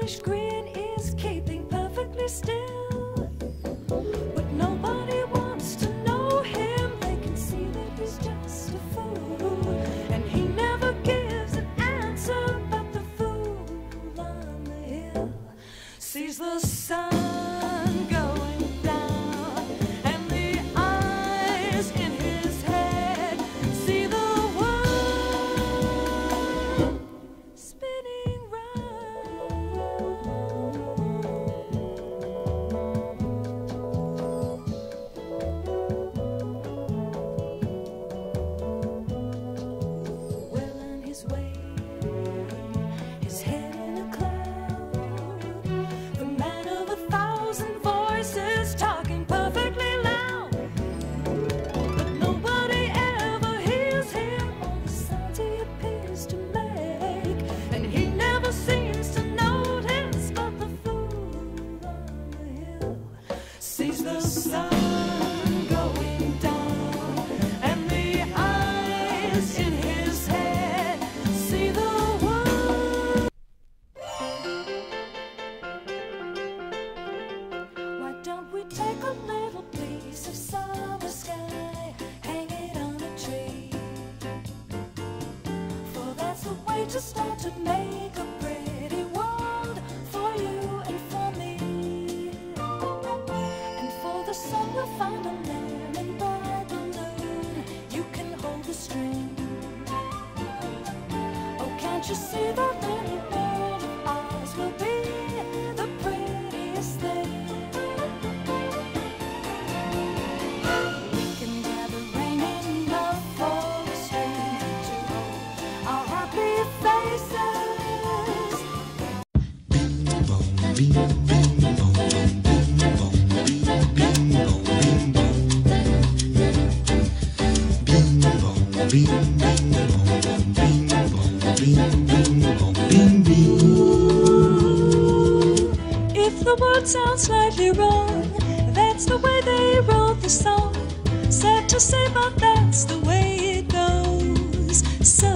foolish grin is keeping perfectly still. But nobody wants to know him. They can see that he's just a fool, and he never gives an answer. But the fool on the hill sees the sun going down, and the eyes in his head see the world spinning round. Well on his way, his head in a cloud, the man of 1,000 voices talking perfectly loud. But nobody ever hears him or the sounds he appears to make, and he never seems to notice. But the fool on the hill sees the sun going down, and the eyes in his head see the world. Why don't we take a little piece of summer sky, hang it on a tree? For that's the way to start to make a pretty world for you and for me. And for the sun we'll find a lemon bright balloon. You can hold the string. Oh, can't you see that little world of ours will be the prettiest thing? We can gather rain enough for a stream to hold our happy faces. If the word sounds slightly wrong, that's the way they wrote the song. Sad to say, but that's the way it goes. So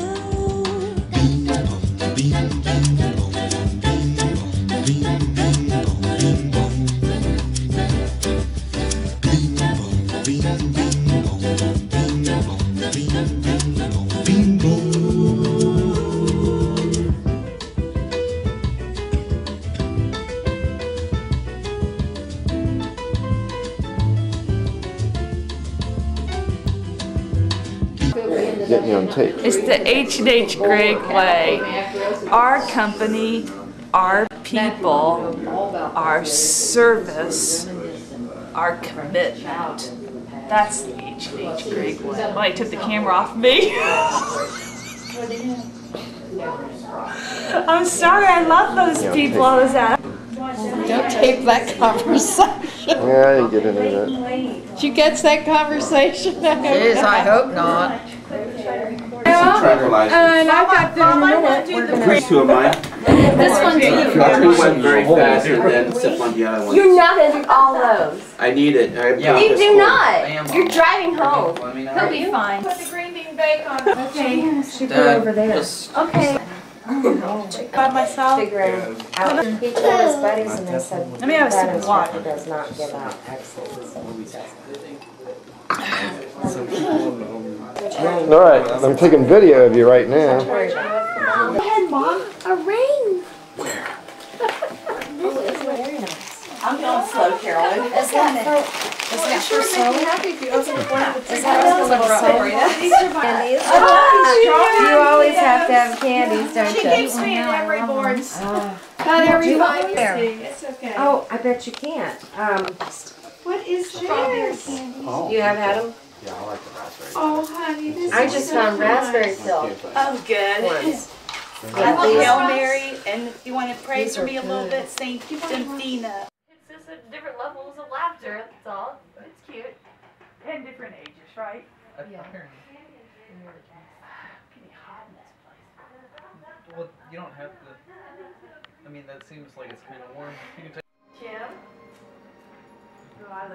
Get me on tape. It's the H&H Grig way. Our company, our people, our service, our commitment. That's the H&H Grig way. Well, he took the camera off me. I'm sorry, I love those people I was at. Don't tape that conversation. Yeah, I didn't get into that. Did you catch that conversation? Jeez, I hope not. And I've got Here's two of mine. this one too. Two went very fast and then sip on the other one. You're not gonna do all those. I need it. You do not. You're driving home. He'll be fine. Put the green bean bake on. Okay. She put it over there. Okay. By myself. Figure out. He told his buddies and they said, Let me have a sip of water. "That does not give out excellent." All right, I'm taking video of you right now. Go ahead, Mom. A ring. I'm going slow, Carolyn. Is that for soap? Is that a little soap? Candies? You always have to have candies, don't She you? keeps me in every board. Not every Fine, there. it's okay. Oh, I bet you can't. What is this? You have had them? Yeah, I like the raspberry. Oh, honey, this I is just so found nice. raspberry filled Oh, good. ones. I love These- Hail Mary, and if you want to pray These for are me a little good. bit, Saint Demphina. It's just a different levels of laughter, that's all. It's cute. And different ages, right? Yeah. Getting hot in this place. Well, you don't have to. I mean, that seems like it's kind of warm. You can take. Kim? Oh, I look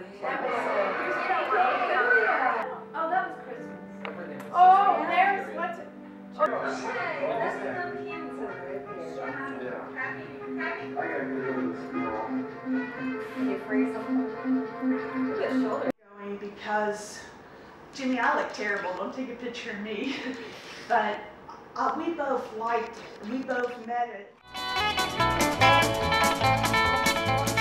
Oh, that was Christmas. Oh, there's what's it? Hey, that's some cancer right there. Jimmy, I look terrible. Don't take a picture of me. But we both met it.